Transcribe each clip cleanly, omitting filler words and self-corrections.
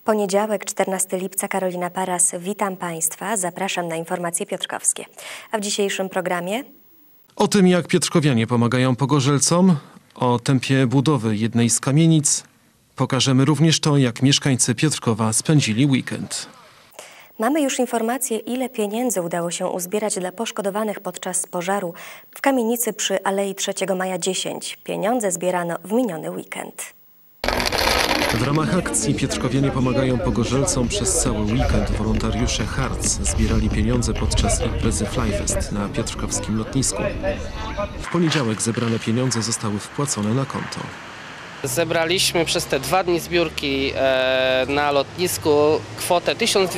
Poniedziałek, 14 lipca, Karolina Paras. Witam Państwa, zapraszam na informacje piotrkowskie. A w dzisiejszym programie... O tym, jak piotrkowianie pomagają pogorzelcom, o tempie budowy jednej z kamienic. Pokażemy również to, jak mieszkańcy Piotrkowa spędzili weekend. Mamy już informację, ile pieniędzy udało się uzbierać dla poszkodowanych podczas pożaru w kamienicy przy Alei 3 Maja 10. Pieniądze zbierano w miniony weekend. W ramach akcji Piotrkowianie pomagają pogorzelcom przez cały weekend wolontariusze Harc zbierali pieniądze podczas imprezy Flyfest na piotrkowskim lotnisku. W poniedziałek zebrane pieniądze zostały wpłacone na konto. Zebraliśmy przez te 2 dni zbiórki na lotnisku kwotę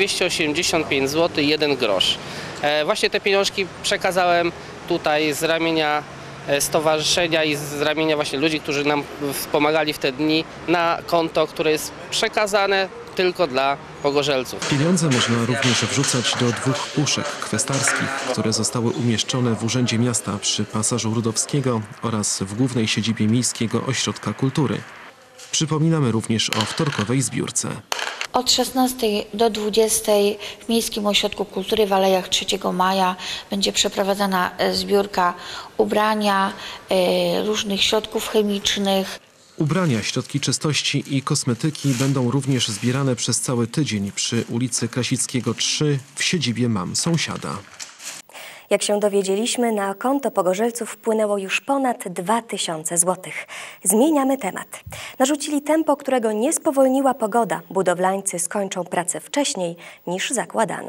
1285 zł 1 grosz. Właśnie te pieniążki przekazałem tutaj z ramienia stowarzyszenia i z ramienia właśnie ludzi, którzy nam wspomagali w te dni, na konto, które jest przekazane tylko dla pogorzelców. Pieniądze można również wrzucać do 2 puszek kwestarskich, które zostały umieszczone w Urzędzie Miasta przy Pasażu Rudowskiego oraz w głównej siedzibie Miejskiego Ośrodka Kultury. Przypominamy również o wtorkowej zbiórce. Od 16 do 20 w Miejskim Ośrodku Kultury w Alejach 3 Maja będzie przeprowadzana zbiórka ubrania, różnych środków chemicznych. Ubrania, środki czystości i kosmetyki będą również zbierane przez cały tydzień przy ulicy Krasickiego 3 w siedzibie Mam Sąsiada. Jak się dowiedzieliśmy, na konto pogorzelców wpłynęło już ponad 2000 zł. Zmieniamy temat. Narzucili tempo, którego nie spowolniła pogoda. Budowlańcy skończą pracę wcześniej niż zakładano.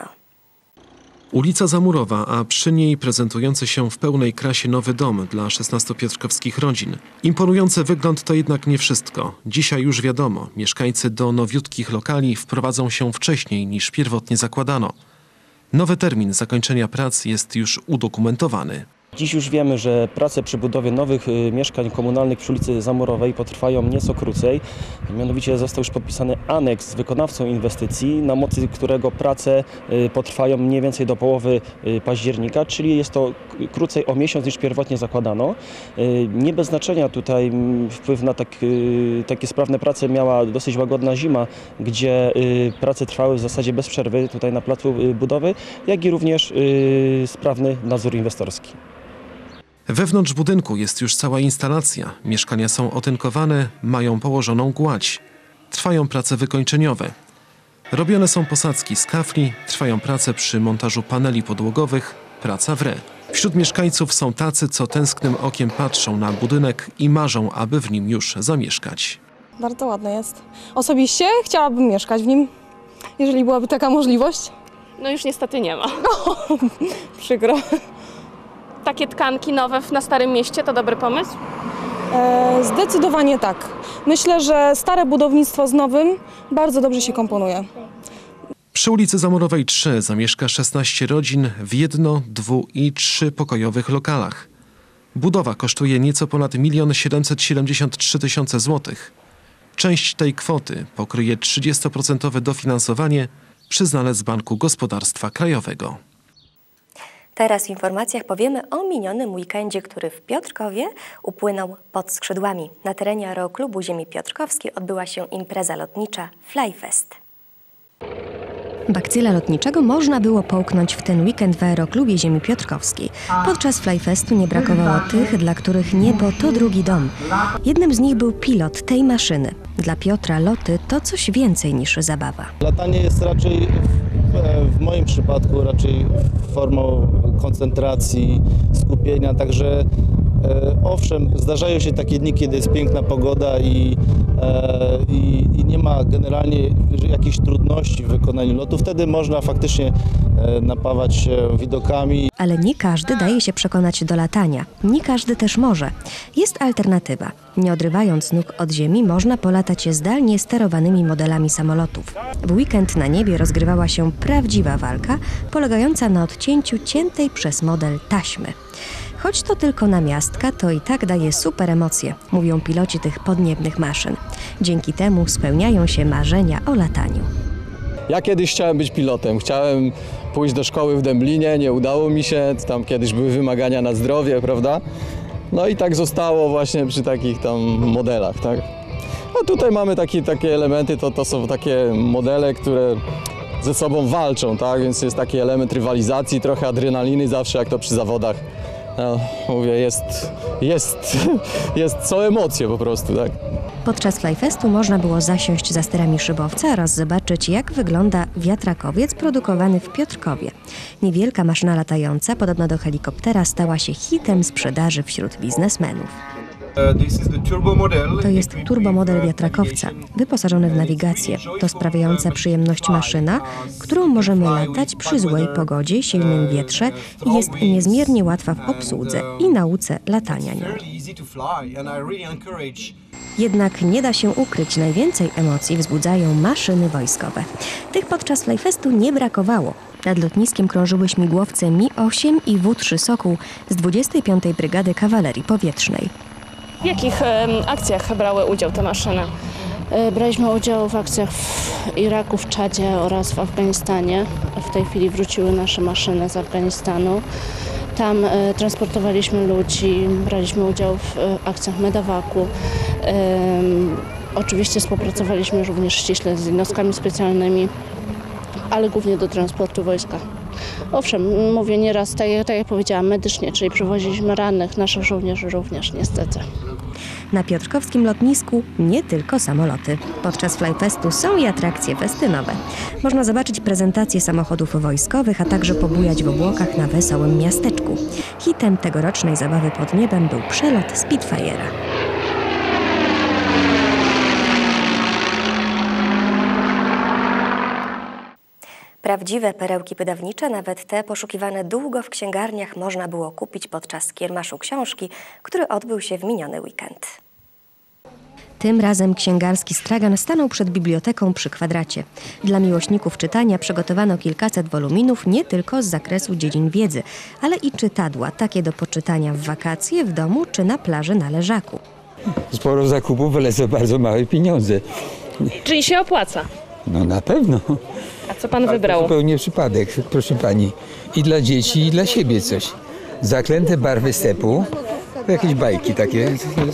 Ulica Zamurowa, a przy niej prezentujący się w pełnej krasie nowy dom dla 16 piotrkowskich rodzin. Imponujący wygląd to jednak nie wszystko. Dzisiaj już wiadomo, mieszkańcy do nowiutkich lokali wprowadzą się wcześniej niż pierwotnie zakładano. Nowy termin zakończenia prac jest już udokumentowany. Dziś już wiemy, że prace przy budowie nowych mieszkań komunalnych przy ulicy Zamurowej potrwają nieco krócej. Mianowicie został już podpisany aneks z wykonawcą inwestycji, na mocy którego prace potrwają mniej więcej do połowy października, czyli jest to krócej o miesiąc niż pierwotnie zakładano. Nie bez znaczenia tutaj wpływ na takie sprawne prace miała dosyć łagodna zima, gdzie prace trwały w zasadzie bez przerwy tutaj na placu budowy, jak i również sprawny nadzór inwestorski. Wewnątrz budynku jest już cała instalacja. Mieszkania są otynkowane, mają położoną gładź. Trwają prace wykończeniowe. Robione są posadzki z kafli, trwają prace przy montażu paneli podłogowych, praca w re. Wśród mieszkańców są tacy, co tęsknym okiem patrzą na budynek i marzą, aby w nim już zamieszkać. Bardzo ładny jest. Osobiście chciałabym mieszkać w nim, jeżeli byłaby taka możliwość. No już niestety nie ma. Przykro. Takie tkanki nowe na Starym Mieście to dobry pomysł? Zdecydowanie tak. Myślę, że stare budownictwo z nowym bardzo dobrze się komponuje. Przy ulicy Zamurowej 3 zamieszka 16 rodzin w 1-, 2- i 3-pokojowych lokalach. Budowa kosztuje nieco ponad 1 773 000 złotych. Część tej kwoty pokryje 30% dofinansowanie przyznane z Banku Gospodarstwa Krajowego. Teraz w informacjach powiemy o minionym weekendzie, który w Piotrkowie upłynął pod skrzydłami. Na terenie Aeroklubu Ziemi Piotrkowskiej odbyła się impreza lotnicza Flyfest. Bakcyla lotniczego można było połknąć w ten weekend w Aeroklubie Ziemi Piotrkowskiej. Podczas Flyfestu nie brakowało tych, dla których niebo to drugi dom. Jednym z nich był pilot tej maszyny. Dla Piotra loty to coś więcej niż zabawa. Latanie jest raczej, w moim przypadku, raczej formą koncentracji, skupienia, także owszem, zdarzają się takie dni, kiedy jest piękna pogoda i nie ma generalnie jakichś trudności w wykonaniu lotu. Wtedy można faktycznie napawać się widokami. Ale nie każdy daje się przekonać do latania. Nie każdy też może. Jest alternatywa. Nie odrywając nóg od ziemi, można polatać zdalnie sterowanymi modelami samolotów. W weekend na niebie rozgrywała się prawdziwa walka, polegająca na odcięciu ciętej przez model taśmy. Choć to tylko namiastka, to i tak daje super emocje, mówią piloci tych podniebnych maszyn. Dzięki temu spełniają się marzenia o lataniu. Ja kiedyś chciałem być pilotem, chciałem pójść do szkoły w Dęblinie, nie udało mi się, tam kiedyś były wymagania na zdrowie, prawda? No i tak zostało właśnie przy takich tam modelach, tak? A tutaj mamy takie elementy, to są takie modele, które ze sobą walczą, tak? Więc jest taki element rywalizacji, trochę adrenaliny zawsze, jak to przy zawodach. No, mówię, są emocje po prostu, tak? Podczas Flyfestu można było zasiąść za sterami szybowca oraz zobaczyć, jak wygląda wiatrakowiec produkowany w Piotrkowie. Niewielka maszyna latająca, podobna do helikoptera, stała się hitem sprzedaży wśród biznesmenów. To jest turbomodel wiatrakowca, wyposażony w nawigację. To sprawiająca przyjemność maszyna, którą możemy latać przy złej pogodzie, silnym wietrze i jest niezmiernie łatwa w obsłudze i nauce latania nią. Jednak nie da się ukryć, najwięcej emocji wzbudzają maszyny wojskowe. Tych podczas Flyfestu nie brakowało. Nad lotniskiem krążyły śmigłowce Mi-8 i W-3 Sokół z 25. Brygady Kawalerii Powietrznej. W jakich akcjach brały udział te maszyny? Braliśmy udział w akcjach w Iraku, w Czadzie oraz w Afganistanie. W tej chwili wróciły nasze maszyny z Afganistanu. Tam transportowaliśmy ludzi, braliśmy udział w akcjach medevacu. Oczywiście współpracowaliśmy również ściśle z jednostkami specjalnymi, ale głównie do transportu wojska. Owszem, mówię nieraz, tak jak powiedziałam, medycznie, czyli przewoziliśmy rannych, naszych żołnierzy również, niestety. Na piotrkowskim lotnisku nie tylko samoloty. Podczas Flyfestu są i atrakcje festynowe. Można zobaczyć prezentacje samochodów wojskowych, a także pobujać w obłokach na wesołym miasteczku. Hitem tegorocznej zabawy pod niebem był przelot Spitfire'a. Prawdziwe perełki wydawnicze, nawet te poszukiwane długo w księgarniach, można było kupić podczas kiermaszu książki, który odbył się w miniony weekend. Tym razem księgarski stragan stanął przed biblioteką przy Kwadracie. Dla miłośników czytania przygotowano kilkaset woluminów nie tylko z zakresu dziedzin wiedzy, ale i czytadła, takie do poczytania w wakacje, w domu czy na plaży na leżaku. Sporo zakupów, ale za bardzo małe pieniądze. Czyli się opłaca? No na pewno. A co pan wybrał? Zupełnie przypadek, proszę pani. I dla dzieci, i dla siebie coś. Zaklęte barwy stepu, jakieś bajki takie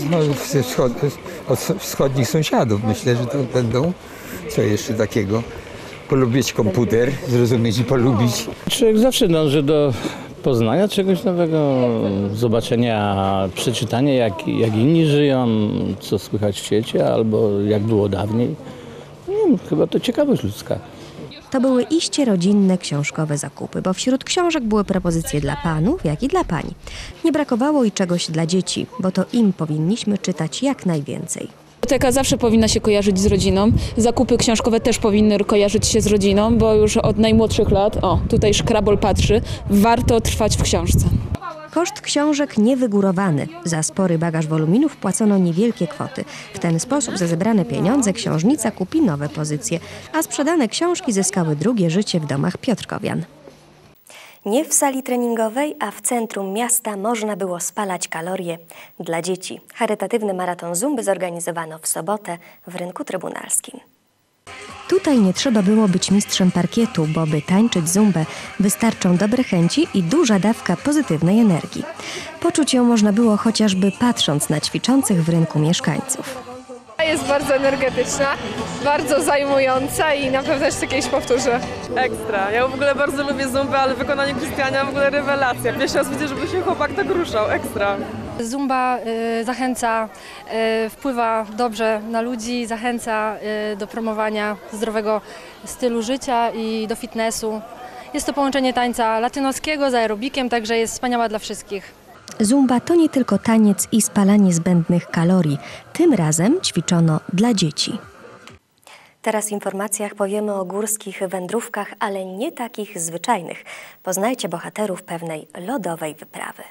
od wschodnich sąsiadów. Myślę, że to będą. Co jeszcze takiego? Polubić komputer, zrozumieć i polubić. Człowiek zawsze dąży do poznania czegoś nowego, zobaczenia, przeczytania jak inni żyją, co słychać w świecie, albo jak było dawniej. Nie wiem, chyba to ciekawość ludzka. To były iście rodzinne książkowe zakupy, bo wśród książek były propozycje dla panów, jak i dla pań. Nie brakowało i czegoś dla dzieci, bo to im powinniśmy czytać jak najwięcej. Biblioteka zawsze powinna się kojarzyć z rodziną. Zakupy książkowe też powinny kojarzyć się z rodziną, bo już od najmłodszych lat, tutaj szkrabol patrzy, warto trwać w książce. Koszt książek niewygórowany. Za spory bagaż woluminów płacono niewielkie kwoty. W ten sposób za zebrane pieniądze książnica kupi nowe pozycje, a sprzedane książki zyskały drugie życie w domach piotrkowian. Nie w sali treningowej, a w centrum miasta można było spalać kalorie dla dzieci. Charytatywny maraton zumby zorganizowano w sobotę w Rynku Trybunalskim. Tutaj nie trzeba było być mistrzem parkietu, bo by tańczyć zumbę wystarczą dobre chęci i duża dawka pozytywnej energii. Poczuć ją można było chociażby patrząc na ćwiczących w rynku mieszkańców. Jest bardzo energetyczna, bardzo zajmująca i na pewno jeszcze kiedyś powtórzę. Ekstra. Ja w ogóle bardzo lubię zumbę, ale wykonanie Krystiania w ogóle rewelacja. Pierwszy raz widzę, żeby się chłopak tak ruszał. Ekstra. Zumba zachęca, wpływa dobrze na ludzi, zachęca do promowania zdrowego stylu życia i do fitnessu. Jest to połączenie tańca latynoskiego z aerobikiem, także jest wspaniała dla wszystkich. Zumba to nie tylko taniec i spalanie zbędnych kalorii. Tym razem ćwiczono dla dzieci. Teraz w informacjach powiemy o górskich wędrówkach, ale nie takich zwyczajnych. Poznajcie bohaterów pewnej lodowej wyprawy.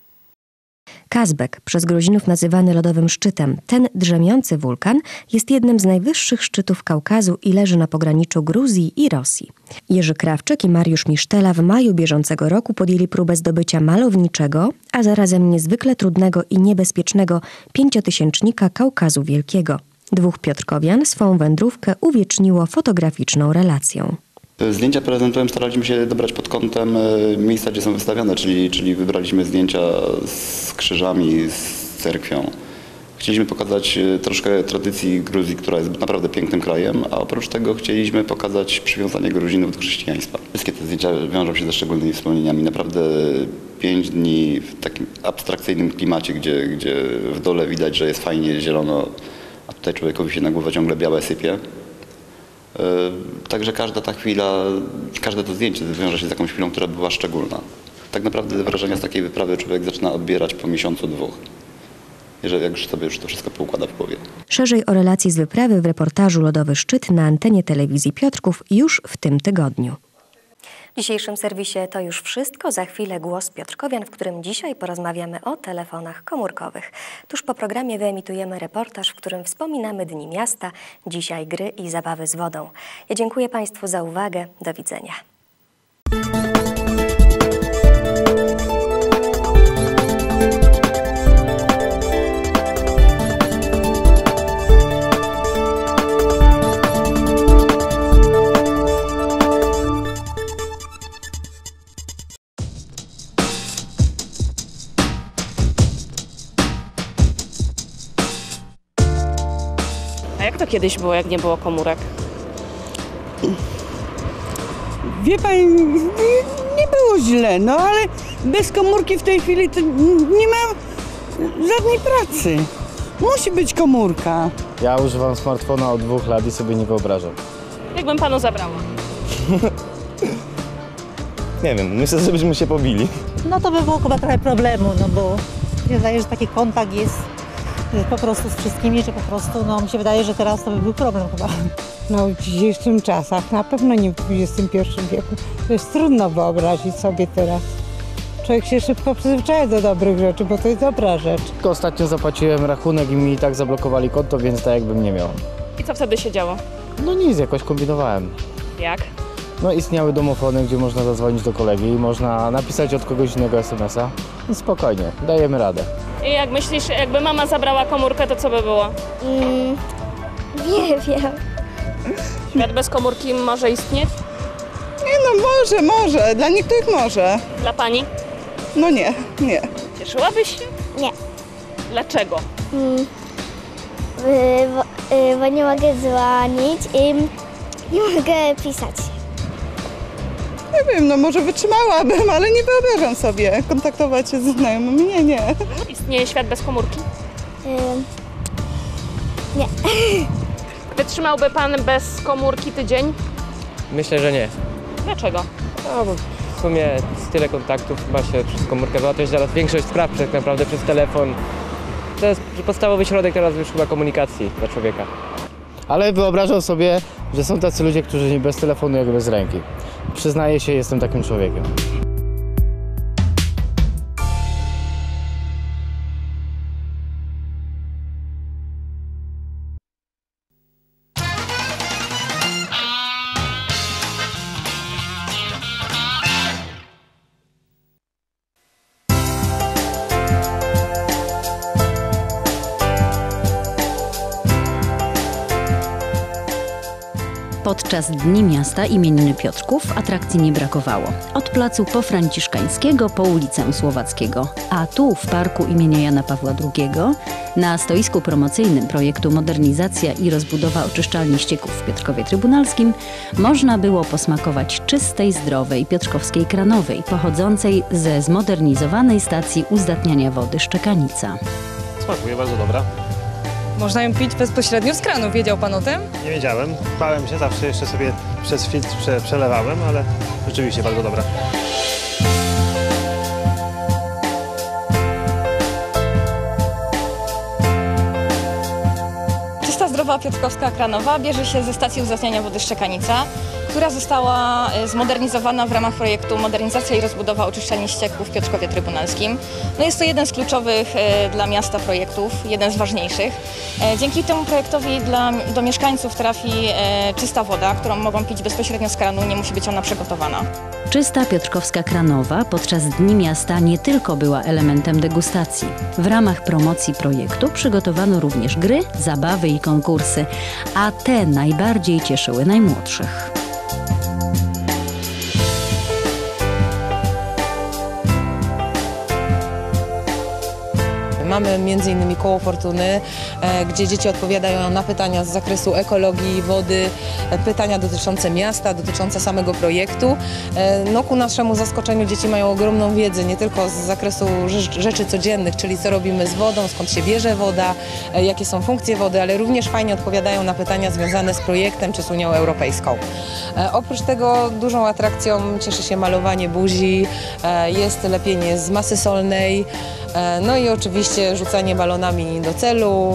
Kazbek, przez Gruzinów nazywany lodowym szczytem. Ten drzemiący wulkan jest jednym z najwyższych szczytów Kaukazu i leży na pograniczu Gruzji i Rosji. Jerzy Krawczyk i Mariusz Misztela w maju bieżącego roku podjęli próbę zdobycia malowniczego, a zarazem niezwykle trudnego i niebezpiecznego 5-tysięcznika Kaukazu Wielkiego. Dwóch piotrkowian swą wędrówkę uwieczniło fotograficzną relacją. Zdjęcia prezentułem staraliśmy się dobrać pod kątem miejsca, gdzie są wystawione, czyli wybraliśmy zdjęcia z krzyżami, z cerkwią. Chcieliśmy pokazać troszkę tradycji Gruzji, która jest naprawdę pięknym krajem, a oprócz tego chcieliśmy pokazać przywiązanie Gruzinów do chrześcijaństwa. Wszystkie te zdjęcia wiążą się ze szczególnymi wspomnieniami. Naprawdę 5 dni w takim abstrakcyjnym klimacie, gdzie w dole widać, że jest fajnie zielono, a tutaj człowiekowi się na głowę ciągle białe sypie. Także każda ta chwila, każde to zdjęcie wiąże się z jakąś chwilą, która była szczególna. Tak naprawdę wrażenia z takiej wyprawy człowiek zaczyna odbierać po miesiącu, 2. Jak już sobie to wszystko poukłada w głowie. Szerzej o relacji z wyprawy w reportażu Lodowy Szczyt na antenie telewizji Piotrków już w tym tygodniu. W dzisiejszym serwisie to już wszystko. Za chwilę głos Piotrkowian, w którym dzisiaj porozmawiamy o telefonach komórkowych. Tuż po programie wyemitujemy reportaż, w którym wspominamy Dni Miasta, dzisiaj gry i zabawy z wodą. Ja dziękuję Państwu za uwagę. Do widzenia. A jak to kiedyś było, jak nie było komórek? Wie pani, nie było źle, no ale bez komórki w tej chwili to nie ma żadnej pracy. Musi być komórka. Ja używam smartfona od 2 lat i sobie nie wyobrażam. Jakbym panu zabrała? Nie wiem, myślę, że byśmy się pobili. No to by było chyba trochę problemu, no bo mi się wydaje, że taki kontakt jest po prostu z wszystkimi, że po prostu, no mi się wydaje, że teraz to by był problem chyba. No w dzisiejszych czasach, na pewno nie w XXI wieku. To jest trudno wyobrazić sobie teraz. Człowiek się szybko przyzwyczaja do dobrych rzeczy, bo to jest dobra rzecz. Tylko ostatnio zapłaciłem rachunek i mi tak zablokowali konto, więc tak jakbym nie miał. I co wtedy się działo? No nic, jakoś kombinowałem. Jak? No istniały domofony, gdzie można zadzwonić do kolegi i można napisać od kogoś innego SMS-a. I spokojnie, dajemy radę. I jak myślisz, jakby mama zabrała komórkę, to co by było? Nie wiem. Świat bez komórki może istnieć? Nie no, może, dla niektórych może. Dla pani? No nie. Cieszyłabyś się? Nie. Dlaczego? Bo nie mogę dzwonić i nie mogę pisać. Nie wiem, no może wytrzymałabym, ale nie wyobrażam sobie kontaktować się ze znajomymi. Nie. Istnieje świat bez komórki? Nie. Wytrzymałby pan bez komórki tydzień? Myślę, że nie. Dlaczego? No bo w sumie jest tyle kontaktów, ma się przez komórkę załatwiać teraz większość spraw tak naprawdę przez telefon. To jest podstawowy środek teraz już chyba komunikacji dla człowieka. Ale wyobrażam sobie, że są tacy ludzie, którzy nie bez telefonu, jak bez ręki. Przyznaję się, jestem takim człowiekiem. Podczas Dni Miasta imieniny Piotrków atrakcji nie brakowało. Od placu Pofranciszkańskiego po ulicę Słowackiego, a tu w parku imienia Jana Pawła II na stoisku promocyjnym projektu Modernizacja i rozbudowa oczyszczalni ścieków w Piotrkowie Trybunalskim można było posmakować czystej, zdrowej piotrkowskiej kranowej pochodzącej ze zmodernizowanej stacji uzdatniania wody Szczekanica. Smakuje bardzo dobra. Można ją pić bezpośrednio z kranu. Wiedział pan o tym? Nie wiedziałem, bałem się, zawsze jeszcze sobie przez filtr przelewałem, ale rzeczywiście bardzo dobra. Czysta, zdrowa piotrkowska kranowa bierze się ze stacji uzdatniania wody Szczekanica, która została zmodernizowana w ramach projektu Modernizacja i rozbudowa oczyszczalni ścieków w Piotrkowie Trybunalskim. No jest to jeden z kluczowych dla miasta projektów, jeden z ważniejszych. Dzięki temu projektowi do mieszkańców trafi czysta woda, którą mogą pić bezpośrednio z kranu, nie musi być ona przygotowana. Czysta piotrkowska kranowa podczas Dni Miasta nie tylko była elementem degustacji. W ramach promocji projektu przygotowano również gry, zabawy i konkursy, a te najbardziej cieszyły najmłodszych. Mamy m.in. Koło Fortuny, gdzie dzieci odpowiadają na pytania z zakresu ekologii, wody, pytania dotyczące miasta, dotyczące samego projektu. No, ku naszemu zaskoczeniu dzieci mają ogromną wiedzę, nie tylko z zakresu rzeczy codziennych, czyli co robimy z wodą, skąd się bierze woda, jakie są funkcje wody, ale również fajnie odpowiadają na pytania związane z projektem czy z Unią Europejską. Oprócz tego dużą atrakcją cieszy się malowanie buzi, jest lepienie z masy solnej, no i oczywiście rzucanie balonami do celu.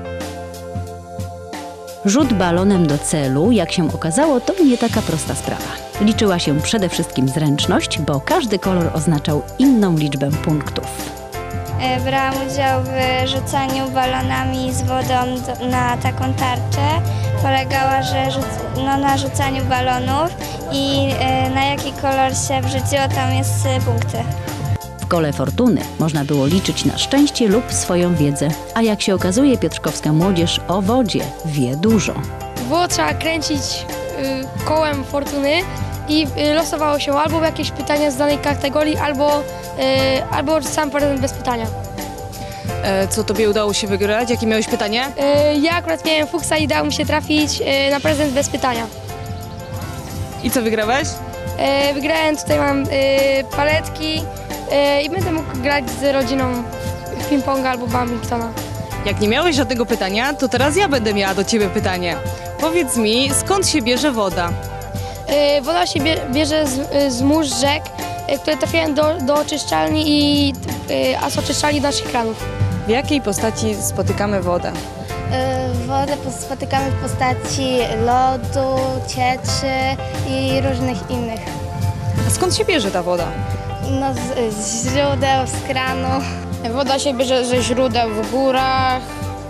Rzut balonem do celu, jak się okazało, to nie taka prosta sprawa. Liczyła się przede wszystkim zręczność, bo każdy kolor oznaczał inną liczbę punktów. Brałam udział w rzucaniu balonami z wodą na taką tarczę. Polegała na rzucaniu balonów i na jaki kolor się wrzuciło, tam jest punkty. W Kole Fortuny można było liczyć na szczęście lub swoją wiedzę, a jak się okazuje, piotrkowska młodzież o wodzie wie dużo. Było trzeba kręcić kołem Fortuny i losowało się albo jakieś pytania z danej kategorii, albo sam prezent bez pytania. Co tobie udało się wygrać? Jakie miałeś pytanie? Ja akurat miałem fuksa i udało mi się trafić na prezent bez pytania. I co wygrałeś? Wygrałem, tutaj mam paletki i będę mógł grać z rodziną w ping-ponga albo badmintona. Jak nie miałeś żadnego pytania, to teraz ja będę miała do ciebie pytanie. Powiedz mi, skąd się bierze woda? Woda się bierze z mórz rzek, które trafiają do oczyszczalni a z oczyszczalni naszych kranów. W jakiej postaci spotykamy wodę? Wodę spotykamy w postaci lodu, cieczy i różnych innych. A skąd się bierze ta woda? No, z źródeł, z kranu. Woda się bierze ze źródeł w górach,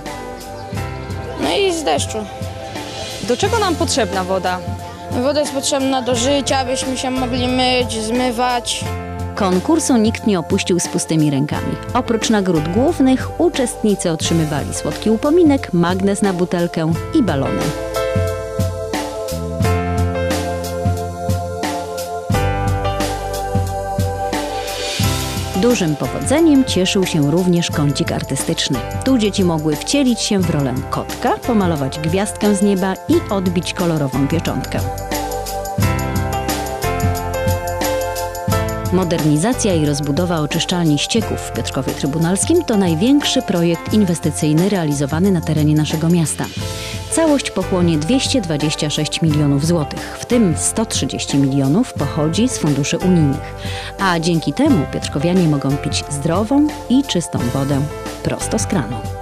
no i z deszczu. Do czego nam potrzebna woda? Woda jest potrzebna do życia, abyśmy się mogli myć, zmywać. Konkursu nikt nie opuścił z pustymi rękami. Oprócz nagród głównych uczestnicy otrzymywali słodki upominek, magnes na butelkę i balony. Dużym powodzeniem cieszył się również kącik artystyczny. Tu dzieci mogły wcielić się w rolę kotka, pomalować gwiazdkę z nieba i odbić kolorową pieczątkę. Modernizacja i rozbudowa oczyszczalni ścieków w Piotrkowie Trybunalskim to największy projekt inwestycyjny realizowany na terenie naszego miasta. Całość pochłonie 226 milionów złotych, w tym 130 milionów pochodzi z funduszy unijnych. A dzięki temu piotrkowianie mogą pić zdrową i czystą wodę prosto z kranu.